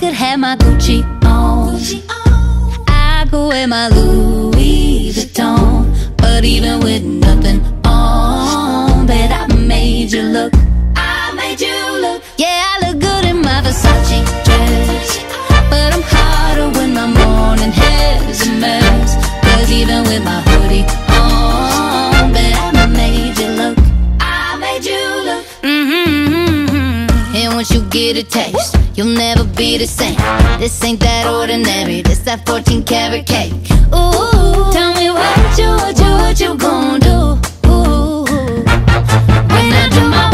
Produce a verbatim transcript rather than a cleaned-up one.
could have my Gucci on, I could wear my Louis Vuitton. But even with nothing on, bet I made you look, I made you look. Yeah, I look good in my Versace dress, but I'm hotter when my morning hair's a mess. Cause even with my hoodie on, bet I made you look, I made you look. Mm-hmm. And once you get a taste, you'll never be the same. This ain't that ordinary, this that fourteen karat cake. Ooh, tell me what you, what you, what you gon' do. Ooh, when I do my